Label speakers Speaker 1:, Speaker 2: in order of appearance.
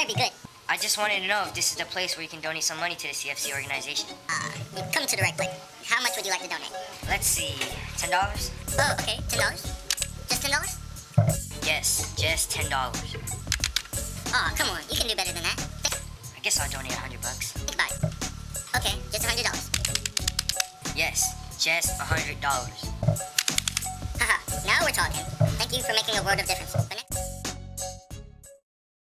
Speaker 1: might be good.
Speaker 2: I just wanted to know if this is the place where you can donate some money to the CFC organization.
Speaker 1: You come to the right place. How much would you like to donate?
Speaker 2: Let's see, $10?
Speaker 1: Oh, okay, $10? Just $10?
Speaker 2: Yes, just $10.
Speaker 1: Aw, come on, you can do better than that.
Speaker 2: I guess I'll donate $100.
Speaker 1: Think about it. Okay, just $100.
Speaker 2: Yes, just $100.
Speaker 1: Haha, now we're talking. Thank you for making a world of difference.